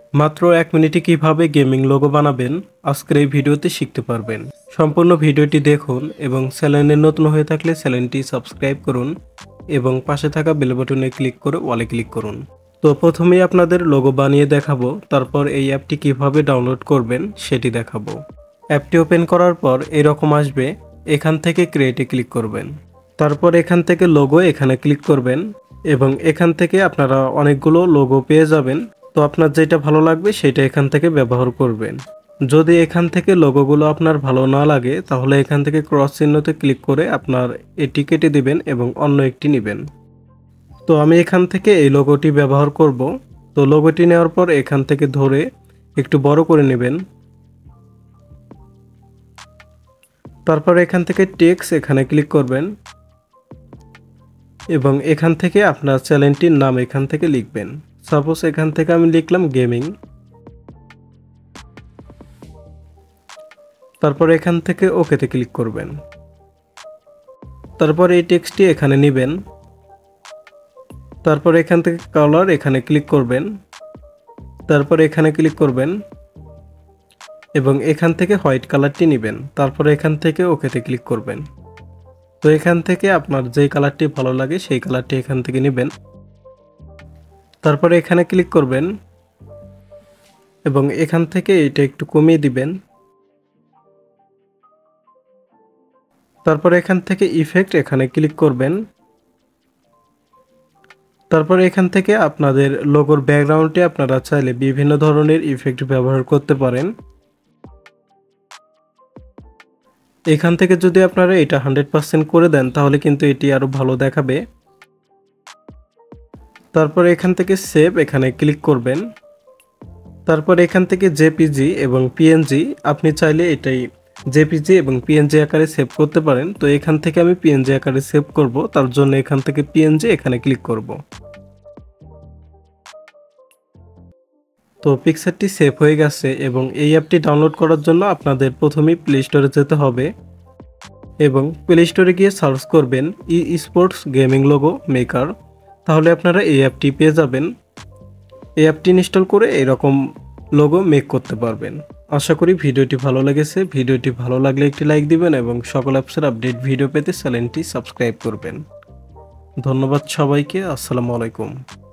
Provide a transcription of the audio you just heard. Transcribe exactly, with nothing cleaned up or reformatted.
মাত্র এক মিনিটে কিভাবে গেমিং লোগো বানাবেন আজকের এই ভিডিওতে শিখতে পারবেন। সম্পূর্ণ ভিডিওটি দেখুন এবং চ্যানেলে নতুন হয়ে থাকলে চ্যানেলটি সাবস্ক্রাইব করুন এবং পাশে থাকা বেল বাটনে ক্লিক করে অলে ক্লিক করুন। তো প্রথমেই আপনাদের লোগো বানিয়ে দেখাবো, তারপর এই অ্যাপটি কিভাবে ডাউনলোড করবেন সেটি দেখাবো। অ্যাপটি ওপেন করার পর এরকম আসবে, এখান থেকে ক্রিয়েটে ক্লিক করবেন। তারপর এখান থেকে লোগো এখানে ক্লিক করবেন এবং এখান থেকে আপনারা অনেকগুলো লোগো পেয়ে যাবেন। তো আপনার যেটা ভালো লাগবে সেটা এখান থেকে ব্যবহার করবেন। যদি এখান থেকে লোগোগুলো আপনার ভালো না লাগে তাহলে এখান থেকে ক্রস চিহ্নতে ক্লিক করে আপনার এটি কেটে দিবেন এবং অন্য একটি নেবেন। তো আমি এখান থেকে এই লোগোটি ব্যবহার করব। তো লোগোটি নেওয়ার পর এখান থেকে ধরে একটু বড় করে নেবেন। তারপর এখান থেকে টেক্সট এখানে ক্লিক করবেন এবং এখান থেকে আপনার চ্যানেলটির নাম এখান থেকে লিখবেন। সাপোজ এখান থেকে আমি লিখলাম গেমিং। তারপর এখান থেকে ওকেতে ক্লিক করবেন। তারপর এই টেক্সটটি এখানে নেবেন। তারপর এখান থেকে কালার এখানে ক্লিক করবেন। তারপর এখানে ক্লিক করবেন এবং এখান থেকে হোয়াইট কালারটি নেবেন। তারপর এখান থেকে ওকেতে ক্লিক করবেন। তো এখান থেকে আপনার যেই কালারটি ভালো লাগে সেই কালারটি এখান থেকে নেবেন। তারপরে এখানে ক্লিক করবেন এবং এখান থেকে এটা একটু কমিয়ে দিবেন। তারপর এখান থেকে ইফেক্ট এখানে ক্লিক করবেন। তারপর এখান থেকে আপনাদের লোগোর ব্যাকগ্রাউন্ডে আপনারা চাইলে বিভিন্ন ধরনের ইফেক্ট ব্যবহার করতে পারেন। এখান থেকে যদি আপনারা এটা হান্ড্রেড পার্সেন্ট করে দেন তাহলে কিন্তু এটি আরো ভালো দেখাবে। তারপর এখান থেকে সেভ এখানে ক্লিক করবেন। তারপর এখান থেকে জেপিজি এবং পিএনজি আপনি চাইলে এটাই জেপিজি এবং পিএনজি আকারে সেভ করতে পারেন। তো এখান থেকে আমি পিএনজি আকারে সেভ করব, তার জন্য এখান থেকে পিএনজি এখানে ক্লিক করব। তো পিকচারটি সেভ হয়ে গেছে এবং এই অ্যাপটি ডাউনলোড করার জন্য আপনাদের প্রথমেই প্লে স্টোরে যেতে হবে এবং প্লে স্টোরে গিয়ে সার্চ করবেন e sports gaming logo maker, তাহলে আপনারা এই অ্যাপটি পেয়ে যাবেন। এই অ্যাপটি ইনস্টল করে এরকম লোগো মেক করতে পারবেন। আশা করি ভিডিওটি ভালো লেগেছে। ভিডিওটি ভালো লাগলে একটি লাইক দিবেন এবং সকল অ্যাপসের আপডেট ভিডিও পেতে চ্যানেলটি সাবস্ক্রাইব করবেন। ধন্যবাদ সবাইকে। আসসালামু আলাইকুম।